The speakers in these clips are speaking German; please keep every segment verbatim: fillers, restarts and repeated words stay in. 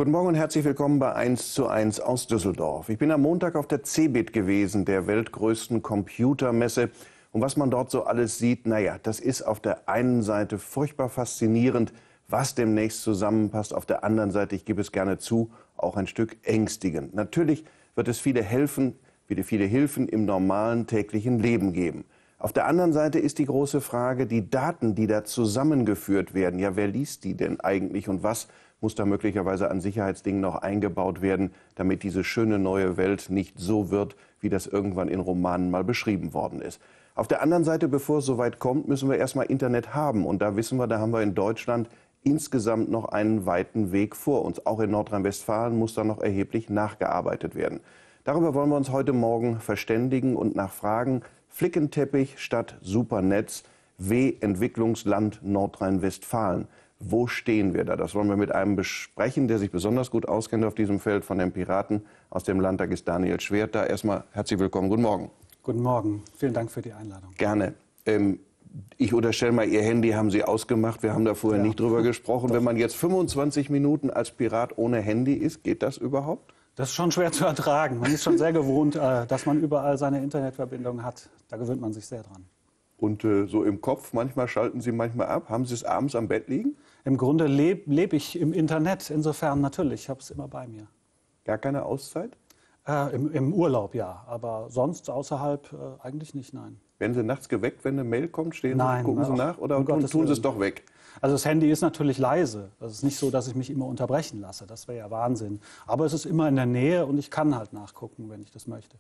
Guten Morgen und herzlich willkommen bei eins zu eins aus Düsseldorf. Ich bin am Montag auf der CeBIT gewesen, der weltgrößten Computermesse. Und was man dort so alles sieht, naja, das ist auf der einen Seite furchtbar faszinierend, was demnächst zusammenpasst. Auf der anderen Seite, ich gebe es gerne zu, auch ein Stück ängstigend. Natürlich wird es viele Helfen, viele, viele Hilfen im normalen täglichen Leben geben. Auf der anderen Seite ist die große Frage, die Daten, die da zusammengeführt werden, ja, wer liest die denn eigentlich und was muss da möglicherweise an Sicherheitsdingen noch eingebaut werden, damit diese schöne neue Welt nicht so wird, wie das irgendwann in Romanen mal beschrieben worden ist. Auf der anderen Seite, bevor es soweit kommt, müssen wir erstmal Internet haben. Und da wissen wir, da haben wir in Deutschland insgesamt noch einen weiten Weg vor uns. Auch in Nordrhein-Westfalen muss da noch erheblich nachgearbeitet werden. Darüber wollen wir uns heute Morgen verständigen und nachfragen. Flickenteppich statt Supernetz, W-Entwicklungsland Nordrhein-Westfalen. Wo stehen wir da? Das wollen wir mit einem besprechen, der sich besonders gut auskennt auf diesem Feld. Von den Piraten aus dem Landtag ist Daniel Schwert da. Erstmal herzlich willkommen. Guten Morgen. Guten Morgen. Vielen Dank für die Einladung. Gerne. Ähm, ich unterstelle mal, Ihr Handy haben Sie ausgemacht. Wir haben da vorher ja. nicht drüber gesprochen. Doch. Wenn man jetzt fünfundzwanzig Minuten als Pirat ohne Handy ist, geht das überhaupt? Das ist schon schwer zu ertragen. Man ist schon sehr gewohnt, dass man überall seine Internetverbindung hat. Da gewöhnt man sich sehr dran. Und äh, so im Kopf, manchmal schalten Sie manchmal ab. Haben Sie es abends am Bett liegen? Im Grunde lebe leb ich im Internet. Insofern natürlich, ich habe es immer bei mir. Gar keine Auszeit? Äh, im, Im Urlaub ja, aber sonst außerhalb äh, eigentlich nicht, nein. Werden Sie nachts geweckt, wenn eine Mail kommt? Stehen nein, Sie, gucken Sie nach oder um tun, tun Sie es doch weg? Also das Handy ist natürlich leise. Es ist nicht so, dass ich mich immer unterbrechen lasse. Das wäre ja Wahnsinn. Aber es ist immer in der Nähe und ich kann halt nachgucken, wenn ich das möchte.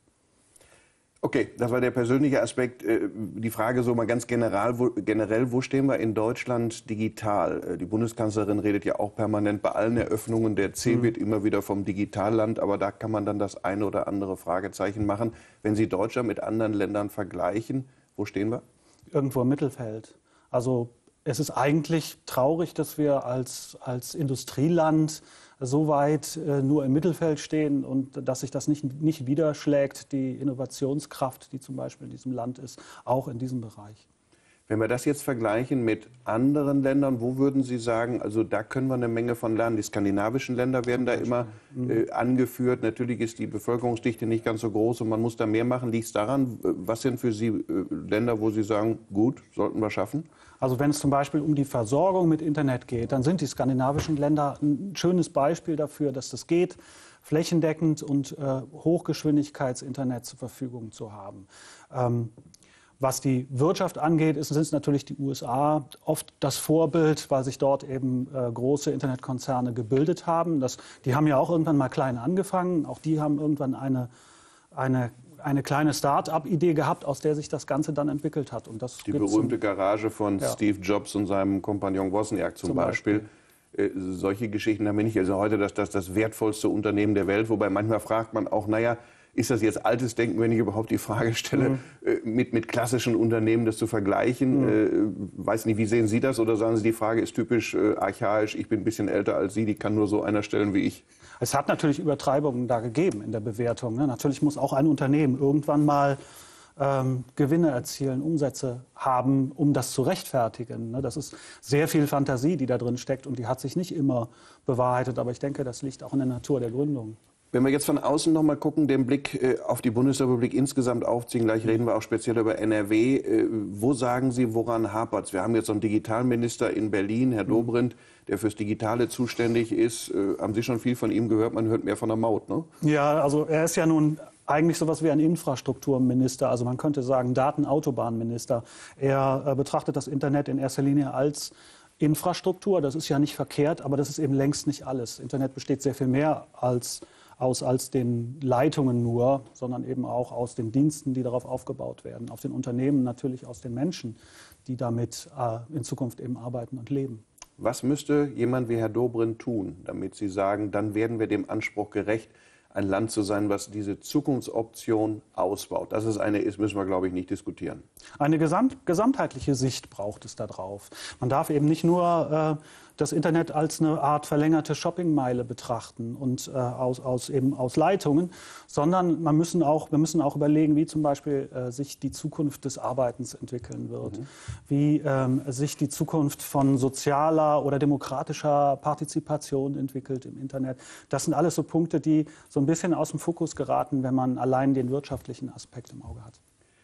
Okay, das war der persönliche Aspekt. Die Frage so mal ganz generell, wo, generell, wo stehen wir in Deutschland digital? Die Bundeskanzlerin redet ja auch permanent bei allen Eröffnungen der CeBIT mhm. immer wieder vom Digitalland, aber da kann man dann das eine oder andere Fragezeichen machen. Wenn Sie Deutschland mit anderen Ländern vergleichen, wo stehen wir? Irgendwo im Mittelfeld. Also es ist eigentlich traurig, dass wir als, als Industrieland so weit äh, nur im Mittelfeld stehen und dass sich das nicht, nicht widerschlägt, die Innovationskraft, die zum Beispiel in diesem Land ist, auch in diesem Bereich. Wenn wir das jetzt vergleichen mit anderen Ländern, wo würden Sie sagen, also da können wir eine Menge von lernen? Die skandinavischen Länder werden da immer äh, angeführt. Natürlich ist die Bevölkerungsdichte nicht ganz so groß und man muss da mehr machen. Liegt es daran, was sind für Sie äh, Länder, wo Sie sagen, gut, sollten wir schaffen? Also wenn es zum Beispiel um die Versorgung mit Internet geht, dann sind die skandinavischen Länder ein schönes Beispiel dafür, dass das geht, flächendeckend und äh, Hochgeschwindigkeits-Internet zur Verfügung zu haben. Ähm, Was die Wirtschaft angeht, sind es natürlich die U S A oft das Vorbild, weil sich dort eben äh, große Internetkonzerne gebildet haben. Das, die haben ja auch irgendwann mal klein angefangen. Auch die haben irgendwann eine, eine, eine kleine Start-up-Idee gehabt, aus der sich das Ganze dann entwickelt hat. Und das die berühmte Garage von ja. Steve Jobs und seinem Kompagnon Wozniak zum, zum Beispiel. Beispiel. Äh, solche Geschichten haben wir nicht. Also heute das, das, das wertvollste Unternehmen der Welt. Wobei manchmal fragt man auch, naja, ist das jetzt altes Denken, wenn ich überhaupt die Frage stelle, mhm. äh, mit, mit klassischen Unternehmen das zu vergleichen? Mhm. Äh, weiß nicht, wie sehen Sie das? Oder sagen Sie, die Frage ist typisch äh, archaisch, ich bin ein bisschen älter als Sie, die kann nur so einer stellen wie ich? Es hat natürlich Übertreibungen da gegeben in der Bewertung. Ne? Natürlich muss auch ein Unternehmen irgendwann mal ähm, Gewinne erzielen, Umsätze haben, um das zu rechtfertigen. Ne? Das ist sehr viel Fantasie, die da drin steckt und die hat sich nicht immer bewahrheitet. Aber ich denke, das liegt auch in der Natur der Gründung. Wenn wir jetzt von außen noch mal gucken, den Blick äh, auf die Bundesrepublik insgesamt aufziehen, gleich reden wir auch speziell über N R W. Äh, wo sagen Sie, woran hapert es? Wir haben jetzt so einen Digitalminister in Berlin, Herr Dobrindt, der fürs Digitale zuständig ist. Äh, haben Sie schon viel von ihm gehört? Man hört mehr von der Maut, ne? Ja, also er ist ja nun eigentlich sowas wie ein Infrastrukturminister. Also man könnte sagen Datenautobahnminister. Er äh, betrachtet das Internet in erster Linie als Infrastruktur. Das ist ja nicht verkehrt, aber das ist eben längst nicht alles. Internet besteht sehr viel mehr als aus als den Leitungen nur, sondern eben auch aus den Diensten, die darauf aufgebaut werden, auf den Unternehmen, natürlich aus den Menschen, die damit äh, in Zukunft eben arbeiten und leben. Was müsste jemand wie Herr Dobrindt tun, damit Sie sagen, dann werden wir dem Anspruch gerecht, ein Land zu sein, was diese Zukunftsoption ausbaut. Dass es eine ist, müssen wir, glaube ich, nicht diskutieren. Eine gesamt, gesamtheitliche Sicht braucht es da drauf. Man darf eben nicht nur äh, das Internet als eine Art verlängerte Shoppingmeile betrachten und äh, aus, aus, eben aus Leitungen, sondern man müssen auch, wir müssen auch überlegen, wie zum Beispiel äh, sich die Zukunft des Arbeitens entwickeln wird, mhm. wie ähm, sich die Zukunft von sozialer oder demokratischer Partizipation entwickelt im Internet. Das sind alles so Punkte, die so ein bisschen aus dem Fokus geraten, wenn man allein den wirtschaftlichen Aspekt im Auge hat.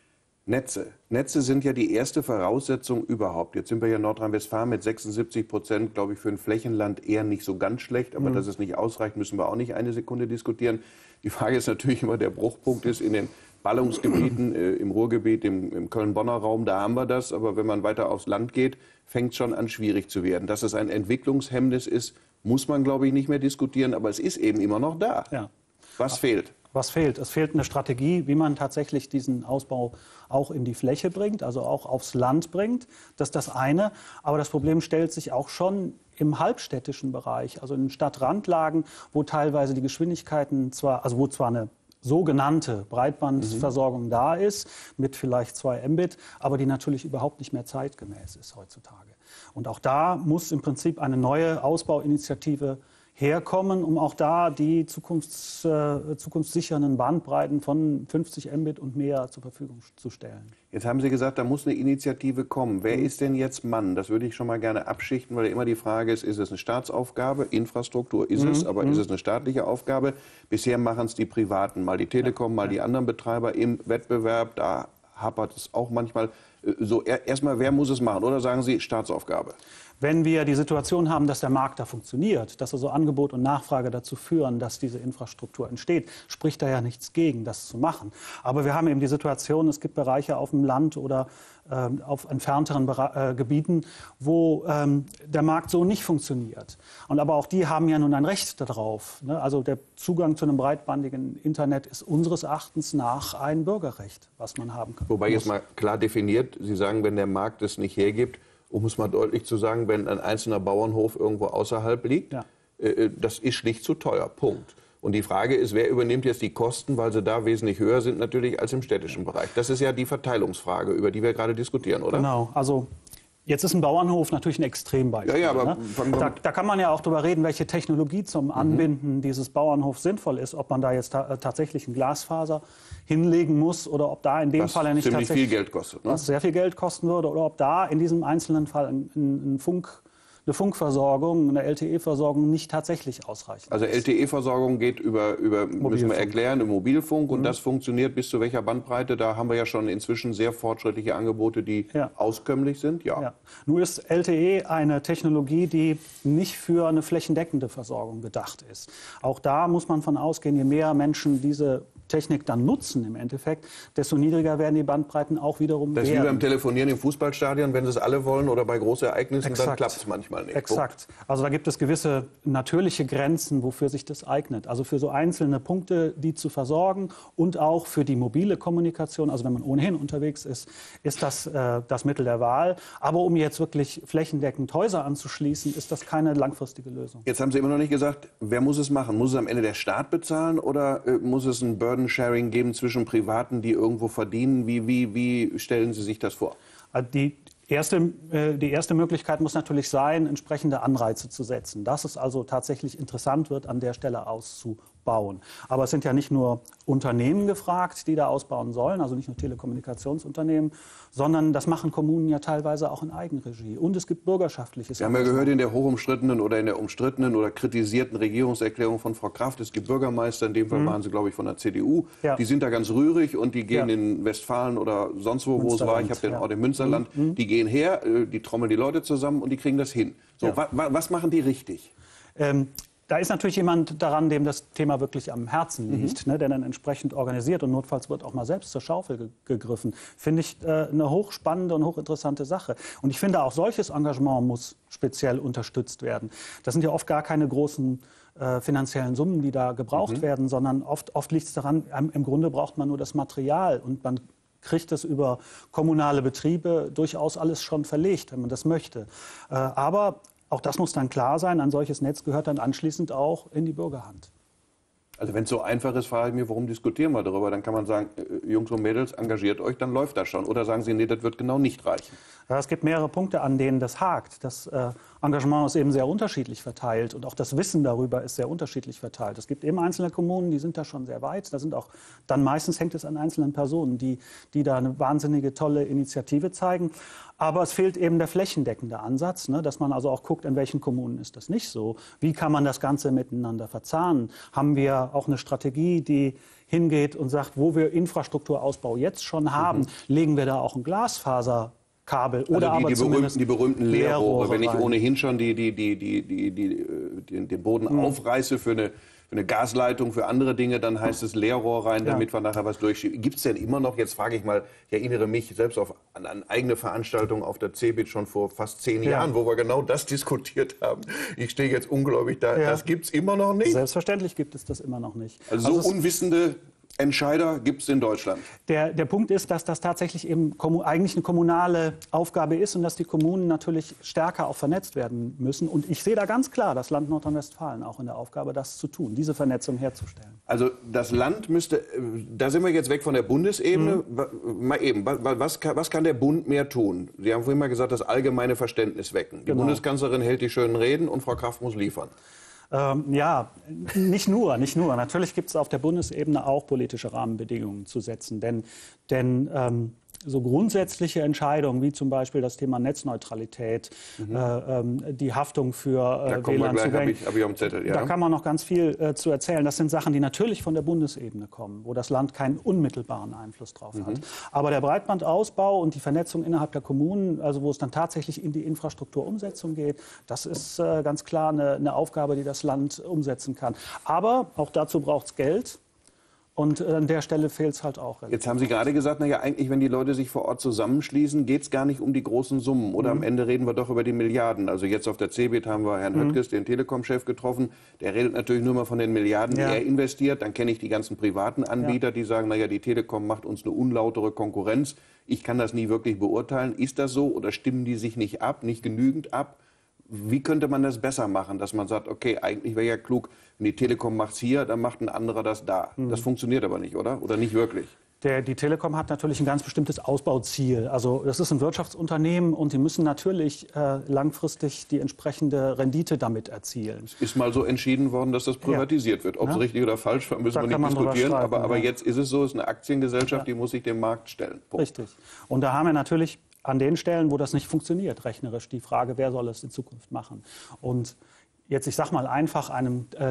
Netze. Netze sind ja die erste Voraussetzung überhaupt. Jetzt sind wir ja in Nordrhein-Westfalen mit sechsundsiebzig Prozent, glaube ich, für ein Flächenland eher nicht so ganz schlecht. Aber mhm. dass es nicht ausreicht, müssen wir auch nicht eine Sekunde diskutieren. Die Frage ist natürlich immer, der Bruchpunkt ist in den Ballungsgebieten, äh, im Ruhrgebiet, im, im Köln-Bonner Raum, da haben wir das. Aber wenn man weiter aufs Land geht, fängt es schon an, schwierig zu werden. Dass es ein Entwicklungshemmnis ist, muss man, glaube ich, nicht mehr diskutieren. Aber es ist eben immer noch da. Ja. Was fehlt? Was fehlt? Es fehlt eine Strategie, wie man tatsächlich diesen Ausbau auch in die Fläche bringt, also auch aufs Land bringt. Das ist das eine. Aber das Problem stellt sich auch schon im halbstädtischen Bereich, also in Stadtrandlagen, wo teilweise die Geschwindigkeiten zwar, also wo zwar eine sogenannte Breitbandversorgung mhm. da ist, mit vielleicht zwei Mbit, aber die natürlich überhaupt nicht mehr zeitgemäß ist heutzutage. Und auch da muss im Prinzip eine neue Ausbauinitiative herkommen, um auch da die zukunfts, äh, zukunftssichernden Bandbreiten von fünfzig Mbit und mehr zur Verfügung zu stellen. Jetzt haben Sie gesagt, da muss eine Initiative kommen. Wer ist denn jetzt Mann? Das würde ich schon mal gerne abschichten, weil immer die Frage ist, ist es eine Staatsaufgabe? Infrastruktur ist es, aber ist es eine staatliche Aufgabe? Bisher machen es die Privaten, mal die Telekom, mal die anderen Betreiber im Wettbewerb. Da hapert es auch manchmal. So, erstmal, wer muss es machen? Oder sagen Sie, Staatsaufgabe? Wenn wir die Situation haben, dass der Markt da funktioniert, dass also Angebot und Nachfrage dazu führen, dass diese Infrastruktur entsteht, spricht da ja nichts gegen, das zu machen. Aber wir haben eben die Situation, es gibt Bereiche auf dem Land oder äh, auf entfernteren Bera äh, Gebieten, wo ähm, der Markt so nicht funktioniert. Und aber auch die haben ja nun ein Recht darauf. Ne? Also der Zugang zu einem breitbandigen Internet ist unseres Erachtens nach ein Bürgerrecht, was man haben kann. Wobei jetzt mal klar definiert, Sie sagen, wenn der Markt es nicht hergibt, um es mal deutlich zu sagen, wenn ein einzelner Bauernhof irgendwo außerhalb liegt, ja. äh, das ist schlicht zu teuer, Punkt. Und die Frage ist, wer übernimmt jetzt die Kosten, weil sie da wesentlich höher sind natürlich als im städtischen Bereich. Das ist ja die Verteilungsfrage, über die wir gerade diskutieren, oder? Genau, also jetzt ist ein Bauernhof natürlich ein Extrembeispiel. Ja, ja, aber ne? da, da kann man ja auch darüber reden, welche Technologie zum Anbinden mhm. dieses Bauernhofs sinnvoll ist. Ob man da jetzt ta tatsächlich ein Glasfaser hinlegen muss oder ob da in dem was Fall ja nicht ziemlich tatsächlich viel Geld kostet, ne? was sehr viel Geld kosten würde, oder ob da in diesem einzelnen Fall ein, ein, ein Funk eine Funkversorgung, eine L T E-Versorgung nicht tatsächlich ausreichend. Also L T E-Versorgung geht über, über müssen wir erklären, im Mobilfunk. Und mhm. das funktioniert bis zu welcher Bandbreite? Da haben wir ja schon inzwischen sehr fortschrittliche Angebote, die ja. auskömmlich sind. Ja. Ja. Nur ist L T E eine Technologie, die nicht für eine flächendeckende Versorgung gedacht ist. Auch da muss man von ausgehen, je mehr Menschen diese Technik dann nutzen im Endeffekt, desto niedriger werden die Bandbreiten auch wiederum Das ist werden. wie beim Telefonieren im Fußballstadion, wenn es alle wollen oder bei großen Ereignissen, Exakt. Dann klappt es manchmal nicht. Exakt. Also da gibt es gewisse natürliche Grenzen, wofür sich das eignet. Also für so einzelne Punkte, die zu versorgen und auch für die mobile Kommunikation, also wenn man ohnehin unterwegs ist, ist das äh, das Mittel der Wahl. Aber um jetzt wirklich flächendeckend Häuser anzuschließen, ist das keine langfristige Lösung. Jetzt haben Sie immer noch nicht gesagt, wer muss es machen? Muss es am Ende der Staat bezahlen oder äh, muss es ein Burden Sharing geben zwischen Privaten, die irgendwo verdienen? Wie, wie, wie stellen Sie sich das vor? Die erste, die erste Möglichkeit muss natürlich sein, entsprechende Anreize zu setzen, dass es also tatsächlich interessant wird, an der Stelle auszubauen. Aber es sind ja nicht nur Unternehmen gefragt, die da ausbauen sollen, also nicht nur Telekommunikationsunternehmen, sondern das machen Kommunen ja teilweise auch in Eigenregie. Und es gibt bürgerschaftliches. Wir haben ja gehört in der hochumstrittenen oder in der umstrittenen oder kritisierten Regierungserklärung von Frau Kraft, es gibt Bürgermeister, in dem Fall mhm. waren sie, glaube ich, von der C D U, ja. die sind da ganz rührig und die gehen ja. in Westfalen oder sonst wo, wo es war, ich habe den Ort im Münsterland, mhm. die gehen her, die trommeln die Leute zusammen und die kriegen das hin. So, ja. wa wa was machen die richtig? Ähm, Da ist natürlich jemand daran, dem das Thema wirklich am Herzen liegt, mhm. ne, der dann entsprechend organisiert und notfalls wird auch mal selbst zur Schaufel ge gegriffen. Finde ich äh, eine hochspannende und hochinteressante Sache. Und ich finde, auch solches Engagement muss speziell unterstützt werden. Das sind ja oft gar keine großen äh, finanziellen Summen, die da gebraucht mhm. werden, sondern oft, oft liegt es daran, im, im Grunde braucht man nur das Material und man kriegt es über kommunale Betriebe durchaus alles schon verlegt, wenn man das möchte. Äh, aber auch das muss dann klar sein, ein solches Netz gehört dann anschließend auch in die Bürgerhand. Also wenn es so einfach ist, frage ich mich, warum diskutieren wir darüber? Dann kann man sagen, äh, Jungs und Mädels, engagiert euch, dann läuft das schon. Oder sagen Sie, nee, das wird genau nicht reichen. Ja, es gibt mehrere Punkte, an denen das hakt. Das äh, Engagement ist eben sehr unterschiedlich verteilt und auch das Wissen darüber ist sehr unterschiedlich verteilt. Es gibt eben einzelne Kommunen, die sind da schon sehr weit. Da sind auch, dann meistens hängt es an einzelnen Personen, die, die da eine wahnsinnige, tolle Initiative zeigen. Aber es fehlt eben der flächendeckende Ansatz, ne, dass man also auch guckt, in welchen Kommunen ist das nicht so. Wie kann man das Ganze miteinander verzahnen? Haben wir auch eine Strategie, die hingeht und sagt, wo wir Infrastrukturausbau jetzt schon haben, mhm. legen wir da auch ein Glasfaser Kabel oder also die, aber die zumindest berühmten, die berühmten Leerrohre. Leerrohre Wenn ich rein. ohnehin schon die, die, die, die, die, die, die, den Boden mhm. aufreiße für eine, für eine Gasleitung, für andere Dinge, dann heißt es Leerrohr rein, damit ja. wir nachher was durchschieben. Gibt es denn immer noch, jetzt frage ich mal, ich erinnere mich selbst auf, an, an eigene Veranstaltungen auf der C eBIT schon vor fast zehn ja. Jahren, wo wir genau das diskutiert haben. Ich stehe jetzt ungläubig da. Ja. Das gibt es immer noch nicht? Selbstverständlich gibt es das immer noch nicht. Also, also so unwissende Entscheider gibt es in Deutschland. Der, der Punkt ist, dass das tatsächlich eben eigentlich eine kommunale Aufgabe ist und dass die Kommunen natürlich stärker auch vernetzt werden müssen. Und ich sehe da ganz klar das Land Nordrhein-Westfalen auch in der Aufgabe, das zu tun, diese Vernetzung herzustellen. Also das Land müsste, da sind wir jetzt weg von der Bundesebene. Mhm. Mal eben, was kann, was kann der Bund mehr tun? Sie haben vorhin mal gesagt, das allgemeine Verständnis wecken. Die genau. Bundeskanzlerin hält die schönen Reden und Frau Kraft muss liefern. Ähm, ja, nicht nur, nicht nur. Natürlich gibt es auf der Bundesebene auch politische Rahmenbedingungen zu setzen. Denn, denn ähm, so grundsätzliche Entscheidungen, wie zum Beispiel das Thema Netzneutralität, mhm. äh, ähm, die Haftung für äh, W L A N-Zugänge, ja. da kann man noch ganz viel äh, zu erzählen. Das sind Sachen, die natürlich von der Bundesebene kommen, wo das Land keinen unmittelbaren Einfluss drauf mhm. hat. Aber der Breitbandausbau und die Vernetzung innerhalb der Kommunen, also wo es dann tatsächlich in die Infrastrukturumsetzung geht, das ist äh, ganz klar eine, eine Aufgabe, die das Land umsetzen kann. Aber auch dazu braucht es Geld. Und an der Stelle fehlt es halt auch. Jetzt haben Sie gerade gesagt, na ja, eigentlich, wenn die Leute sich vor Ort zusammenschließen, geht es gar nicht um die großen Summen. Oder mhm. am Ende reden wir doch über die Milliarden. Also jetzt auf der C eBIT haben wir Herrn mhm. Höttges, den Telekom-Chef, getroffen. Der redet natürlich nur mal von den Milliarden, ja. die er investiert. Dann kenne ich die ganzen privaten Anbieter, ja. die sagen, na ja, die Telekom macht uns eine unlautere Konkurrenz. Ich kann das nie wirklich beurteilen. Ist das so oder stimmen die sich nicht ab, nicht genügend ab? Wie könnte man das besser machen, dass man sagt, okay, eigentlich wäre ja klug, wenn die Telekom macht es hier, dann macht ein anderer das da. Mhm. Das funktioniert aber nicht, oder? Oder nicht wirklich? Der, die Telekom hat natürlich ein ganz bestimmtes Ausbauziel. Also das ist ein Wirtschaftsunternehmen und die müssen natürlich äh, langfristig die entsprechende Rendite damit erzielen. Es ist mal so entschieden worden, dass das privatisiert ja. wird. Ob es ja. richtig oder falsch war, müssen da wir nicht diskutieren. Streiten, aber, aber ja. jetzt ist es so, es ist eine Aktiengesellschaft, ja. die muss sich dem Markt stellen. Punkt. Richtig. Und da haben wir natürlich an den Stellen, wo das nicht funktioniert, rechnerisch die Frage, wer soll es in Zukunft machen. Und jetzt, ich sag mal, einfach einem äh,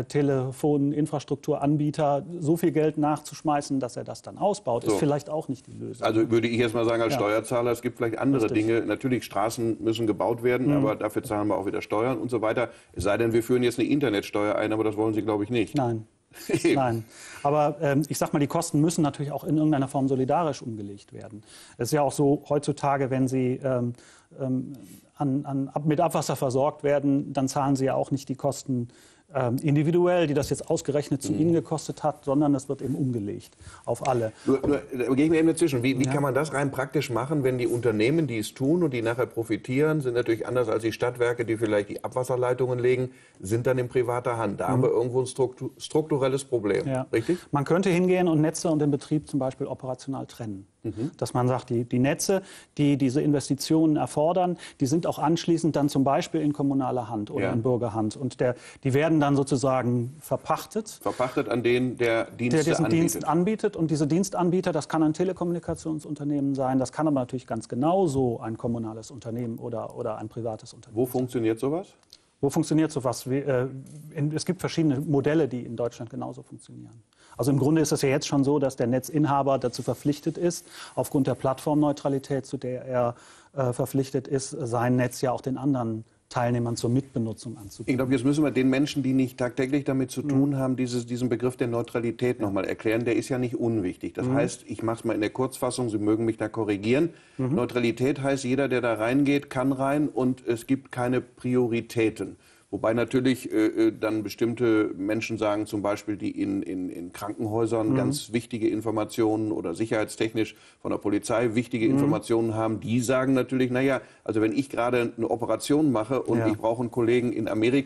Telefoninfrastrukturanbieter so viel Geld nachzuschmeißen, dass er das dann ausbaut, so. ist vielleicht auch nicht die Lösung. Also würde ich jetzt mal sagen, als ja. Steuerzahler, es gibt vielleicht andere Richtig. Dinge. Natürlich, Straßen müssen gebaut werden, mhm. aber dafür zahlen wir auch wieder Steuern und so weiter. Es sei denn, wir führen jetzt eine Internetsteuer ein, aber das wollen Sie, glaube ich, nicht. Nein. Nein, aber ähm, ich sag mal, die Kosten müssen natürlich auch in irgendeiner Form solidarisch umgelegt werden. Es ist ja auch so, heutzutage, wenn Sie ähm, ähm, an, an, mit Abwasser versorgt werden, dann zahlen Sie ja auch nicht die Kosten ähm, individuell, die das jetzt ausgerechnet zu mhm. Ihnen gekostet hat, sondern das wird eben umgelegt auf alle. Nur, nur da gehe ich mir eben dazwischen. Wie, wie ja. kann man das rein praktisch machen, wenn die Unternehmen, die es tun und die nachher profitieren, sind natürlich anders als die Stadtwerke, die vielleicht die Abwasserleitungen legen, sind dann in privater Hand. Da mhm. haben wir irgendwo ein struktur strukturelles Problem. Ja. Richtig? Man könnte hingehen und Netze und den Betrieb zum Beispiel operational trennen. Mhm. Dass man sagt, die, die Netze, die diese Investitionen erfordern, die sind auch anschließend dann zum Beispiel in kommunaler Hand oder ja. in Bürgerhand. Und der, die werden dann sozusagen verpachtet. Verpachtet an den, der Dienste der diesen anbietet. Dienst anbietet. Und diese Dienstanbieter, das kann ein Telekommunikationsunternehmen sein, das kann aber natürlich ganz genauso ein kommunales Unternehmen oder, oder ein privates Unternehmen. Wo funktioniert sowas? Wo funktioniert sowas? Wie, äh, in, es gibt verschiedene Modelle, die in Deutschland genauso funktionieren. Also im Grunde ist es ja jetzt schon so, dass der Netzinhaber dazu verpflichtet ist, aufgrund der Plattformneutralität, zu der er äh, verpflichtet ist, sein Netz ja auch den anderen Teilnehmern zur Mitbenutzung anzubieten. Ich glaube, jetzt müssen wir den Menschen, die nicht tagtäglich damit zu tun mhm. haben, dieses, diesen Begriff der Neutralität noch mal erklären. Der ist ja nicht unwichtig. Das mhm. heißt, ich mache es mal in der Kurzfassung, Sie mögen mich da korrigieren. Mhm. Neutralität heißt, jeder, der da reingeht, kann rein und es gibt keine Prioritäten. Wobei natürlich äh, dann bestimmte Menschen sagen, zum Beispiel, die in, in, in Krankenhäusern mhm. ganz wichtige Informationen oder sicherheitstechnisch von der Polizei wichtige mhm. Informationen haben, die sagen natürlich, naja, also wenn ich gerade eine Operation mache und ja. ich brauche einen Kollegen in Amerika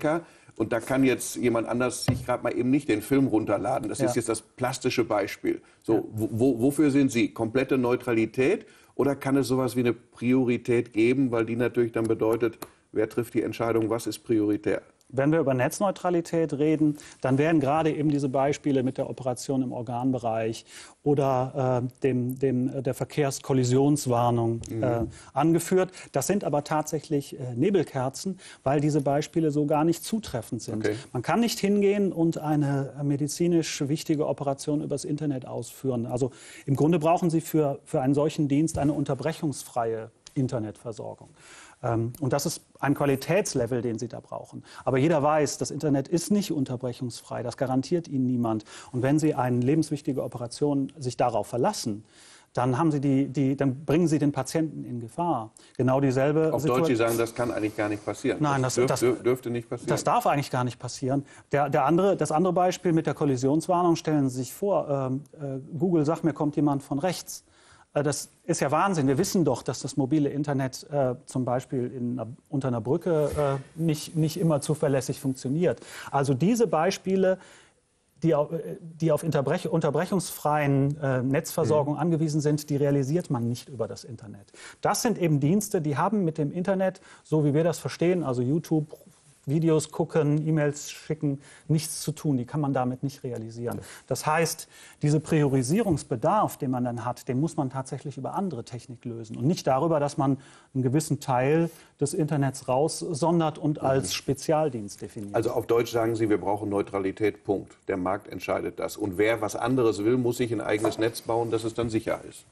Und da kann jetzt jemand anders sich gerade mal eben nicht den Film runterladen. Das ja. ist jetzt das plastische Beispiel. So, ja. wo, wofür sind Sie? Komplette Neutralität? Oder kann es sowas wie eine Priorität geben, weil die natürlich dann bedeutet, wer trifft die Entscheidung, was ist prioritär? Wenn wir über Netzneutralität reden, dann werden gerade eben diese Beispiele mit der Operation im Organbereich oder äh, dem, dem, der Verkehrskollisionswarnung mhm. äh, angeführt. Das sind aber tatsächlich äh, Nebelkerzen, weil diese Beispiele so gar nicht zutreffend sind. Okay. Man kann nicht hingehen und eine medizinisch wichtige Operation übers Internet ausführen. Also im Grunde brauchen Sie für, für einen solchen Dienst eine unterbrechungsfreie Internetversorgung. Und das ist ein Qualitätslevel, den Sie da brauchen. Aber jeder weiß, das Internet ist nicht unterbrechungsfrei. Das garantiert Ihnen niemand. Und wenn Sie eine lebenswichtige Operation sich darauf verlassen, dann, haben Sie die, die, dann bringen Sie den Patienten in Gefahr. Genau dieselbe Auf Deutsch, Sie sagen, das kann eigentlich gar nicht passieren. Nein, das, das, dürf, das dürfte nicht passieren. Das darf eigentlich gar nicht passieren. Der, der andere, das andere Beispiel mit der Kollisionswarnung, stellen Sie sich vor, ähm, äh, Google sagt, mir kommt jemand von rechts. Das ist ja Wahnsinn. Wir wissen doch, dass das mobile Internet äh, zum Beispiel in, unter einer Brücke äh, nicht, nicht immer zuverlässig funktioniert. Also diese Beispiele, die auf, die auf unterbrech unterbrechungsfreien äh, Netzversorgung mhm. angewiesen sind, die realisiert man nicht über das Internet. Das sind eben Dienste, die haben mit dem Internet, so wie wir das verstehen, also YouTube, Videos gucken, E-Mails schicken, nichts zu tun. Die kann man damit nicht realisieren. Das heißt, dieser Priorisierungsbedarf, den man dann hat, den muss man tatsächlich über andere Technik lösen. Und nicht darüber, dass man einen gewissen Teil des Internets raussondert und als Spezialdienst definiert. Also auf Deutsch sagen Sie, wir brauchen Neutralität, Punkt. Der Markt entscheidet das. Und wer was anderes will, muss sich ein eigenes Netz bauen, dass es dann sicher ist.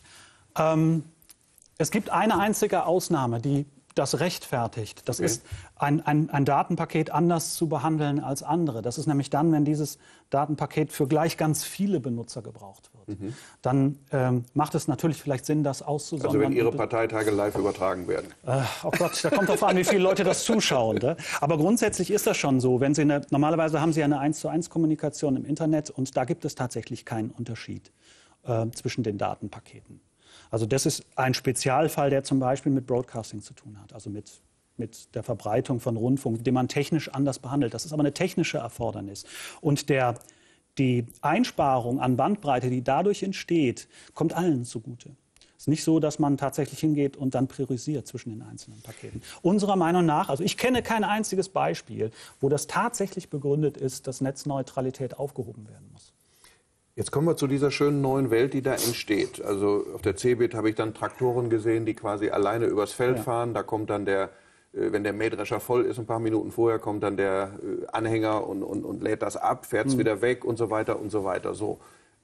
Ähm, es gibt eine einzige Ausnahme, die das rechtfertigt. Das okay. ist, ein, ein, ein Datenpaket anders zu behandeln als andere. Das ist nämlich dann, wenn dieses Datenpaket für gleich ganz viele Benutzer gebraucht wird. Mhm. Dann ähm, macht es natürlich vielleicht Sinn, das auszusondern. Also wenn Ihre Parteitage live übertragen werden. Äh, oh Gott, da kommt drauf an, wie viele Leute das zuschauen. Ne? Aber grundsätzlich ist das schon so. Wenn Sie eine, normalerweise haben Sie eine eins zu eins Kommunikation im Internet und da gibt es tatsächlich keinen Unterschied äh, zwischen den Datenpaketen. Also das ist ein Spezialfall, der zum Beispiel mit Broadcasting zu tun hat, also mit, mit der Verbreitung von Rundfunk, den man technisch anders behandelt. Das ist aber eine technische Erfordernis. Und der, die Einsparung an Bandbreite, die dadurch entsteht, kommt allen zugute. Es ist nicht so, dass man tatsächlich hingeht und dann priorisiert zwischen den einzelnen Paketen. Unserer Meinung nach, also ich kenne kein einziges Beispiel, wo das tatsächlich begründet ist, dass Netzneutralität aufgehoben werden muss. Jetzt kommen wir zu dieser schönen neuen Welt, die da entsteht. Also auf der Cebit habe ich dann Traktoren gesehen, die quasi alleine übers Feld ja. fahren. Da kommt dann der, wenn der Mähdrescher voll ist, ein paar Minuten vorher, kommt dann der Anhänger und, und, und lädt das ab, fährt es mhm. wieder weg und so weiter und so weiter. So,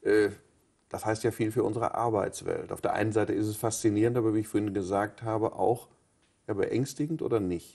das heißt ja viel für unsere Arbeitswelt. Auf der einen Seite ist es faszinierend, aber wie ich vorhin gesagt habe, auch ja, beängstigend oder nicht?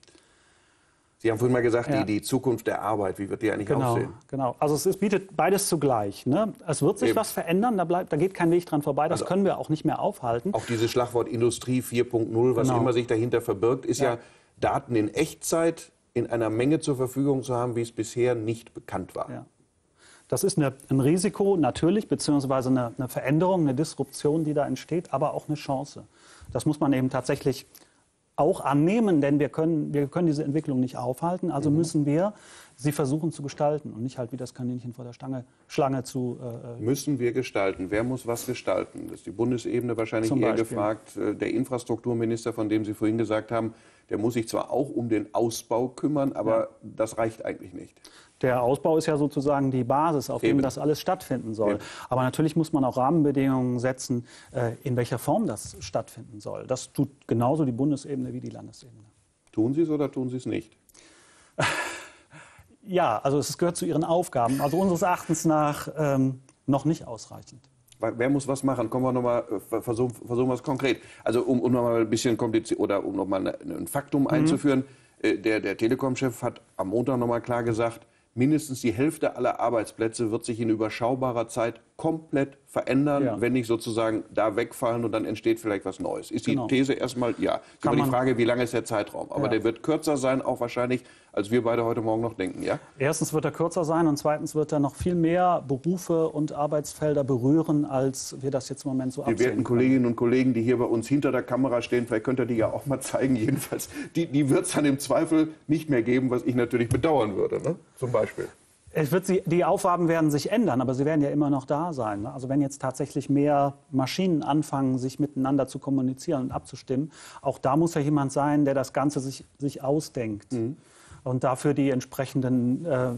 Sie haben vorhin mal gesagt, ja. die, die Zukunft der Arbeit, wie wird die eigentlich genau, aussehen? Genau, also es ist, bietet beides zugleich. Ne? Es wird sich Eben. was verändern, da, bleibt, da geht kein Weg dran vorbei, das also können wir auch nicht mehr aufhalten. Auch dieses Schlagwort Industrie vier Punkt null, was genau. immer sich dahinter verbirgt, ist ja. ja, Daten in Echtzeit in einer Menge zur Verfügung zu haben, wie es bisher nicht bekannt war. Ja. Das ist eine, ein Risiko natürlich, beziehungsweise eine, eine Veränderung, eine Disruption, die da entsteht, aber auch eine Chance. Das muss man eben tatsächlich auch annehmen, denn wir können, wir können diese Entwicklung nicht aufhalten. Also mhm. müssen wir sie versuchen zu gestalten und nicht halt wie das Kaninchen vor der Stange, Schlange zu... Äh, müssen wir gestalten. Wer muss was gestalten? Das ist die Bundesebene wahrscheinlich eher gefragt. Der Infrastrukturminister, von dem Sie vorhin gesagt haben, der muss sich zwar auch um den Ausbau kümmern, aber ja. das reicht eigentlich nicht. Der Ausbau ist ja sozusagen die Basis, auf Eben. dem das alles stattfinden soll. Eben. Aber natürlich muss man auch Rahmenbedingungen setzen, in welcher Form das stattfinden soll. Das tut genauso die Bundesebene wie die Landesebene. Tun Sie es oder tun Sie es nicht? Ja, also es gehört zu Ihren Aufgaben. Also unseres Erachtens nach ähm, noch nicht ausreichend. Wer muss was machen? Kommen wir noch mal, versuchen, versuchen wir es konkret. Also um, um noch mal ein bisschen kompliziert oder um noch mal ein Faktum mhm. einzuführen. Der, der Telekom-Chef hat am Montag noch mal klar gesagt, mindestens die Hälfte aller Arbeitsplätze wird sich in überschaubarer Zeit komplett verändern, Ja. wenn nicht sozusagen da wegfallen und dann entsteht vielleicht was Neues. Ist die Genau. These erstmal, ja. Ist Kann immer die man- Frage, wie lange ist der Zeitraum? Aber Ja. der wird kürzer sein, auch wahrscheinlich, als wir beide heute Morgen noch denken, ja? Erstens wird er kürzer sein und zweitens wird er noch viel mehr Berufe und Arbeitsfelder berühren, als wir das jetzt im Moment so Die werten absehen können. Kolleginnen und Kollegen, die hier bei uns hinter der Kamera stehen, vielleicht könnt ihr die ja auch mal zeigen, jedenfalls, die, die wird es dann im Zweifel nicht mehr geben, was ich natürlich bedauern würde, ne? Zum Beispiel. Es wird sie, die Aufgaben werden sich ändern, aber sie werden ja immer noch da sein. Ne? Also wenn jetzt tatsächlich mehr Maschinen anfangen, sich miteinander zu kommunizieren und abzustimmen, auch da muss ja jemand sein, der das Ganze sich, sich ausdenkt mhm. und dafür die entsprechenden äh,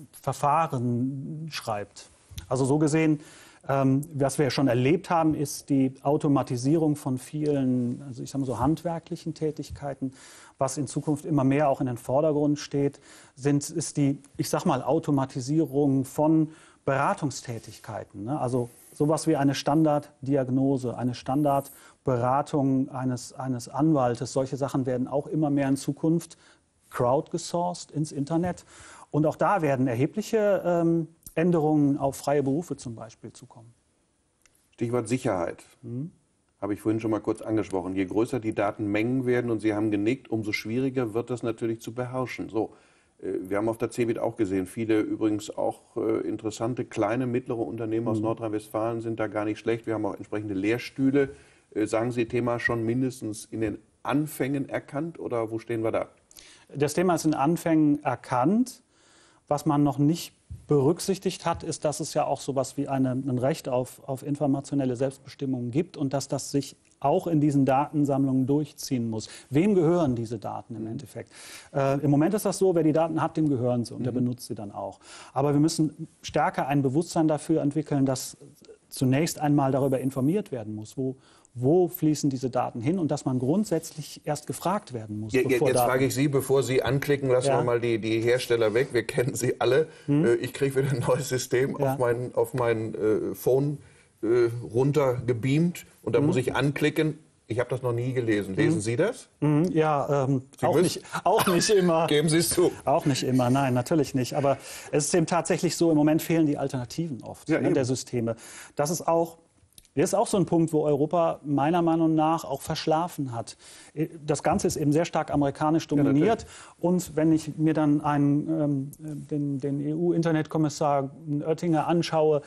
Verfahren schreibt. Also so gesehen, ähm, was wir schon erlebt haben, ist die Automatisierung von vielen, also ich sage mal so handwerklichen Tätigkeiten. Was in Zukunft immer mehr auch in den Vordergrund steht, sind, ist die, ich sag mal, Automatisierung von Beratungstätigkeiten. Ne? Also sowas wie eine Standarddiagnose, eine Standardberatung eines, eines Anwaltes. Solche Sachen werden auch immer mehr in Zukunft crowdgesourced ins Internet. Und auch da werden erhebliche ähm, Änderungen auf freie Berufe zum Beispiel zukommen. Stichwort Sicherheit. Hm. Habe ich vorhin schon mal kurz angesprochen. Je größer die Datenmengen werden, und Sie haben genickt, umso schwieriger wird das natürlich zu beherrschen. So, wir haben auf der CeBIT auch gesehen, viele übrigens auch interessante kleine, mittlere Unternehmen aus mhm. Nordrhein-Westfalen sind da gar nicht schlecht. Wir haben auch entsprechende Lehrstühle. Sagen Sie, Thema schon mindestens in den Anfängen erkannt oder wo stehen wir da? Das Thema ist in Anfängen erkannt. Was man noch nicht berücksichtigt hat, ist, dass es ja auch so etwas wie eine, ein Recht auf, auf informationelle Selbstbestimmung gibt und dass das sich auch in diesen Datensammlungen durchziehen muss. Wem gehören diese Daten im Endeffekt? Äh, Im Moment ist das so, wer die Daten hat, dem gehören sie und der benutzt sie dann auch. Aber wir müssen stärker ein Bewusstsein dafür entwickeln, dass zunächst einmal darüber informiert werden muss, wo Wo fließen diese Daten hin und dass man grundsätzlich erst gefragt werden muss. Ja, bevor jetzt Daten frage ich Sie, bevor Sie anklicken, lassen Ja. wir mal die, die Hersteller weg. Wir kennen sie alle. Hm. Ich kriege wieder ein neues System Ja. auf mein, auf mein äh, Phone äh, runtergebeamt und da hm. muss ich anklicken. Ich habe das noch nie gelesen. Lesen hm. Sie das? Mhm, ja, ähm, auch, nicht, auch nicht immer. Geben Sie es zu. Auch nicht immer, nein, natürlich nicht. Aber es ist eben tatsächlich so, im Moment fehlen die Alternativen oft Ja, ne, eben. der Systeme. Das ist auch... Das ist auch so ein Punkt, wo Europa meiner Meinung nach auch verschlafen hat. Das Ganze ist eben sehr stark amerikanisch dominiert. Ja, und wenn ich mir dann einen, ähm, den, den E U-Internetkommissar Oettinger anschaue,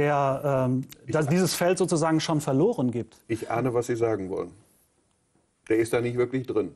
der ähm, dass dieses Feld sozusagen schon verloren gibt. Ich ahne, was Sie sagen wollen. Der ist da nicht wirklich drin.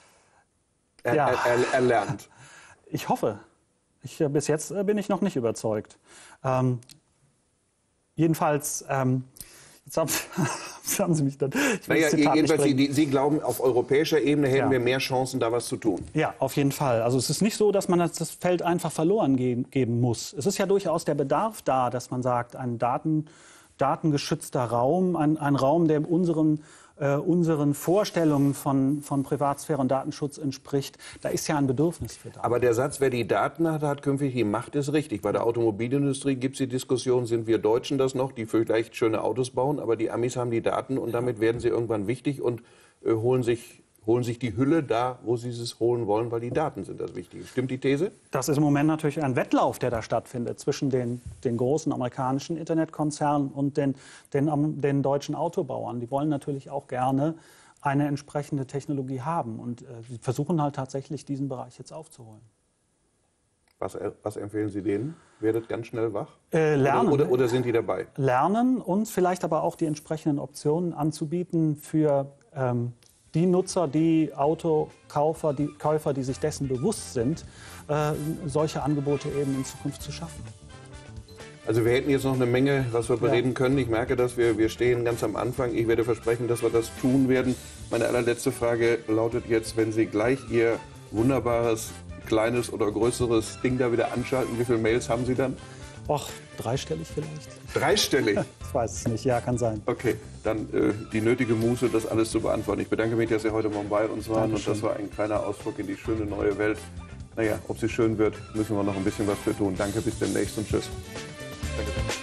Er, Ja. er, er, er lernt. Ich hoffe. Ich, bis jetzt äh, bin ich noch nicht überzeugt. Ähm, jedenfalls... Ähm, Jetzt haben, jetzt haben Sie mich dann... Ich will Naja, das Zitat nicht jedenfalls, bringen. Sie, Sie glauben, auf europäischer Ebene hätten Ja. wir mehr Chancen, da was zu tun. Ja, auf jeden Fall. Also es ist nicht so, dass man das Feld einfach verloren geben, geben muss. Es ist ja durchaus der Bedarf da, dass man sagt, ein Daten, datengeschützter Raum, ein, ein Raum, der unseren, äh, unseren Vorstellungen von, von Privatsphäre und Datenschutz entspricht. Da ist ja ein Bedürfnis für Daten. Aber der Satz, wer die Daten hat, hat künftig die Macht, ist richtig. Bei der Automobilindustrie gibt es die Diskussion, sind wir Deutschen das noch, die vielleicht schöne Autos bauen, aber die Amis haben die Daten und damit werden sie irgendwann wichtig und äh, holen sich, holen sich die Hülle da, wo sie es holen wollen, weil die Daten sind das Wichtige. Stimmt die These? Das ist im Moment natürlich ein Wettlauf, der da stattfindet zwischen den, den großen amerikanischen Internetkonzernen und den, den, den deutschen Autobauern. Die wollen natürlich auch gerne eine entsprechende Technologie haben. Und äh, sie versuchen halt tatsächlich, diesen Bereich jetzt aufzuholen. Was, was empfehlen Sie denen? Werdet ganz schnell wach? Äh, lernen. Oder, oder, oder sind die dabei? Lernen und vielleicht aber auch die entsprechenden Optionen anzubieten für ähm, die Nutzer, die Autokäufer, die Käufer, die sich dessen bewusst sind, äh, solche Angebote eben in Zukunft zu schaffen. Also wir hätten jetzt noch eine Menge, was wir bereden Ja. können. Ich merke, dass wir, wir stehen ganz am Anfang. Ich werde versprechen, dass wir das tun werden. Meine allerletzte Frage lautet jetzt, wenn Sie gleich Ihr wunderbares, kleines oder größeres Ding da wieder anschalten, wie viele Mails haben Sie dann? Och, dreistellig vielleicht? Dreistellig? Ich weiß es nicht, ja, kann sein. Okay, dann äh, die nötige Muße, das alles zu beantworten. Ich bedanke mich, dass Sie heute Morgen bei uns waren. Dankeschön. Und das war ein kleiner Ausflug in die schöne neue Welt. Naja, ob sie schön wird, müssen wir noch ein bisschen was für tun. Danke, bis demnächst und tschüss. Danke sehr.